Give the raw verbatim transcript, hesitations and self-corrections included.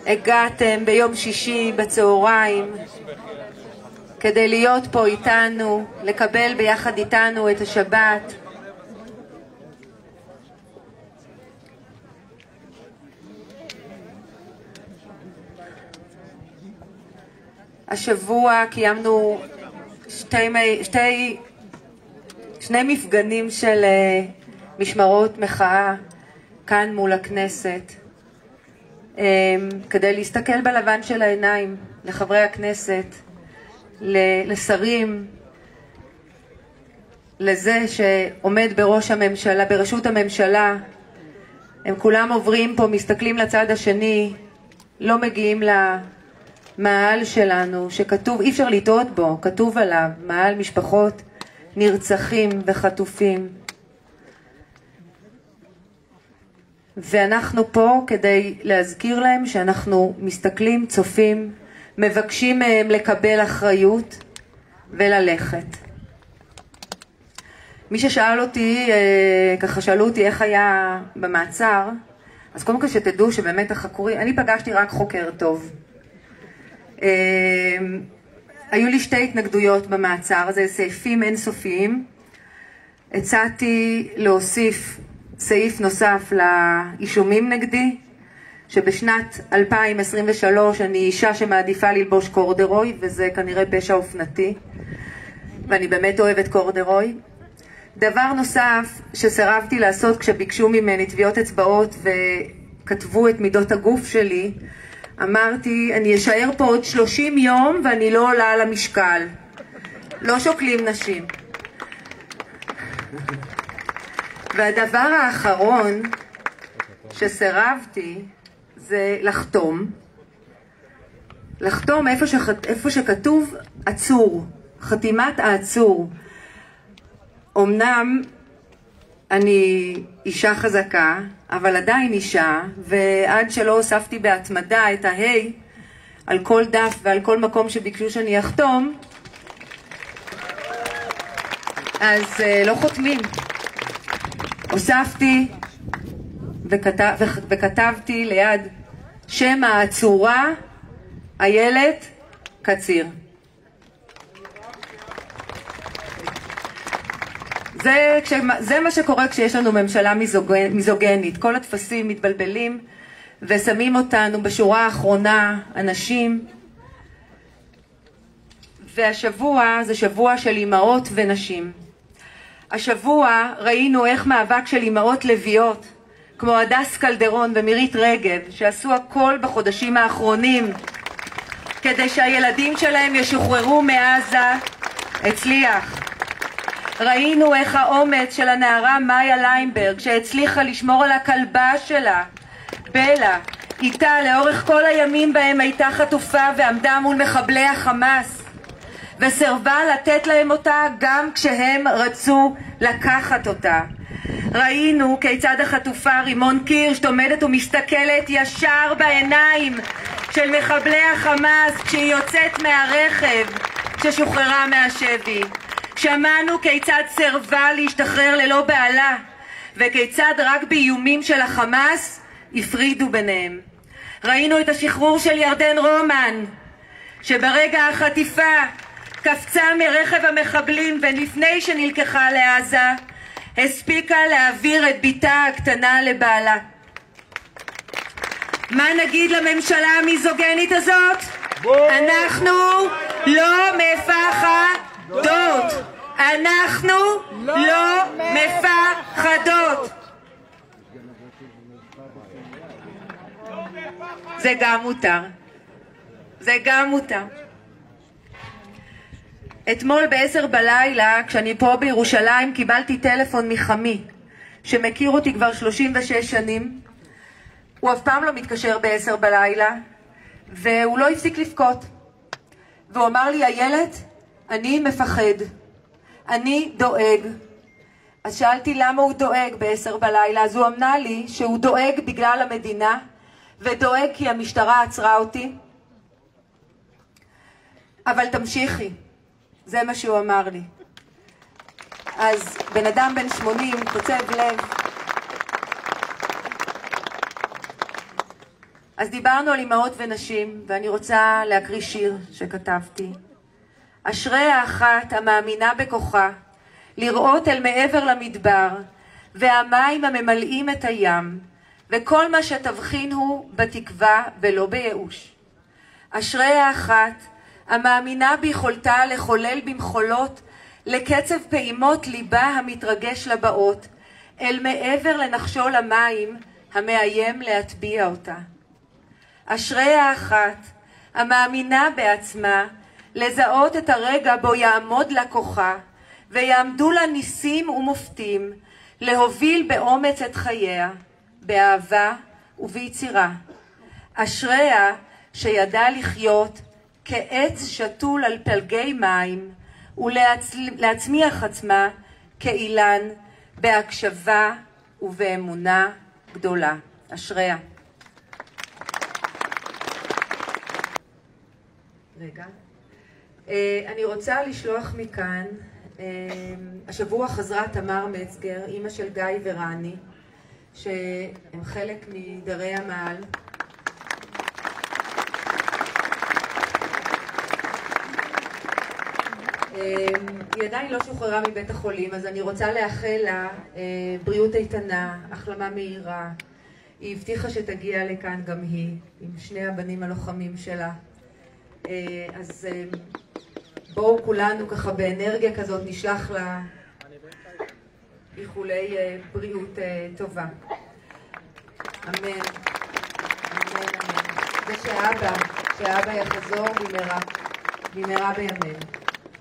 הגעתם ביום שישי בצהריים כדי להיות פה איתנו, לקבל ביחד איתנו את השבת. השבוע קיימנו שתי, שתי, שני מפגנים של משמרות מחאה כאן מול הכנסת, כדי להסתכל בלבן של העיניים לחברי הכנסת, לשרים, לזה שעומד בראש הממשלה, בראשות הממשלה. הם כולם עוברים פה, מסתכלים לצד השני, לא מגיעים למעל שלנו שכתוב, אי אפשר לטעות בו, כתוב עליו מעל משפחות נרצחים וחטופים. ואנחנו פה כדי להזכיר להם שאנחנו מסתכלים, צופים, מבקשים מהם לקבל אחריות וללכת. מי ששאל אותי, ככה שאלו אותי איך היה במעצר, אז קודם כל שתדעו שבאמת החקורים, אני פגשתי רק חוקר טוב. היו לי שתי התנגדויות במעצר, זה סעיפים אינסופיים. הצעתי להוסיף סעיף נוסף לאישומים נגדי, שבשנת אלפיים עשרים ושלוש אני אישה שמעדיפה ללבוש קורדרוי, וזה כנראה פשע אופנתי, ואני באמת אוהבת קורדרוי. דבר נוסף שסירבתי לעשות כשביקשו ממני טביעות אצבעות וכתבו את מידות הגוף שלי, אמרתי, אני אשאר פה עוד שלושים יום ואני לא עולה על המשקל. לא שוקלים נשים. והדבר האחרון שסירבתי זה לחתום. לחתום איפה, שח... איפה שכתוב עצור, חתימת העצור. אמנם אני אישה חזקה, אבל עדיין אישה, ועד שלא הוספתי בהתמדה את ההי על כל דף ועל כל מקום שביקשו שאני אחתום, אז uh, לא חותמים. הוספתי וכתב, וכתבתי ליד שם העצורה איילת קציר. זה, זה מה שקורה כשיש לנו ממשלה מיזוגנית. כל התפסים מתבלבלים ושמים אותנו בשורה האחרונה, אנשים. והשבוע זה שבוע של אימהות ונשים. השבוע ראינו איך מאבק של אימהות לביאות, כמו הדס קלדרון ומירית רגב, שעשו הכל בחודשים האחרונים כדי שהילדים שלהם ישוחררו מעזה, הצליח. ראינו איך האומץ של הנערה מאיה ליינברג, שהצליחה לשמור על הכלבה שלה, בלה, איתה לאורך כל הימים בהם הייתה חטופה ועמדה מול מחבלי החמאס, וסרבה לתת להם אותה גם כשהם רצו לקחת אותה. ראינו כיצד החטופה רימון קירש עומדת ומסתכלת ישר בעיניים של מחבלי החמאס כשהיא יוצאת מהרכב ששוחררה מהשבי. שמענו כיצד סרבה להשתחרר ללא בעלה, וכיצד רק באיומים של החמאס הפרידו ביניהם. ראינו את השחרור של ירדן רומן, שברגע החטיפה קפצה מרכב המחבלים, ולפני שנלקחה לעזה הספיקה להעביר את ביתה הקטנה לבעלה. מה נגיד לממשלה המיזוגנית הזאת? אנחנו לא מפחדות. אנחנו לא מפחדות. זה גם מותר. זה גם מותר. אתמול בעשר בלילה, כשאני פה בירושלים, קיבלתי טלפון מחמי, שמכיר אותי כבר שלושים ושש שנים. הוא אף פעם לא מתקשר בעשר בלילה, והוא לא הפסיק לבכות. והוא אמר לי, איילת, אני מפחד, אני דואג. אז שאלתי למה הוא דואג בעשר בלילה, אז הוא אמנה לי שהוא דואג בגלל המדינה, ודואג כי המשטרה עצרה אותי. אבל תמשיכי. זה מה שהוא אמר לי. אז בן אדם בן שמונים, קוצב לב, אז דיברנו על אמהות ונשים, ואני רוצה להקריא שיר שכתבתי. אשרי האחת המאמינה בכוחה, לראות אל מעבר למדבר, והמים הממלאים את הים, וכל מה שתבחין הוא בתקווה ולא בייאוש. אשרי האחת המאמינה ביכולתה לחולל במחולות, לקצב פעימות ליבה המתרגש לבאות, אל מעבר לנחשול המים המאיים להטביע אותה. אשרי האחת המאמינה בעצמה, לזהות את הרגע בו יעמוד לה כוחה, ויעמדו לה ניסים ומופתים, להוביל באומץ את חייה, באהבה וביצירה. אשריה שידעה לחיות כעץ שתול על פלגי מים, ולהצמיח עצמה כאילן, בהקשבה ובאמונה גדולה. אשריה. רגע. אני רוצה לשלוח מכאן, השבוע חזרה תמר מצגר, אימא של גיא ורני, שהם חלק מדרי המעל. היא עדיין לא שוחררה מבית החולים, אז אני רוצה לאחל לה בריאות איתנה, החלמה מהירה. היא הבטיחה שתגיע לכאן גם היא, עם שני הבנים הלוחמים שלה. אז בואו כולנו ככה באנרגיה כזאת נשלח לה איחולי בריאות טובה. אמן, אמן, אמן. ושאבא, שאבא יחזור במהרה, במהרה בימינו.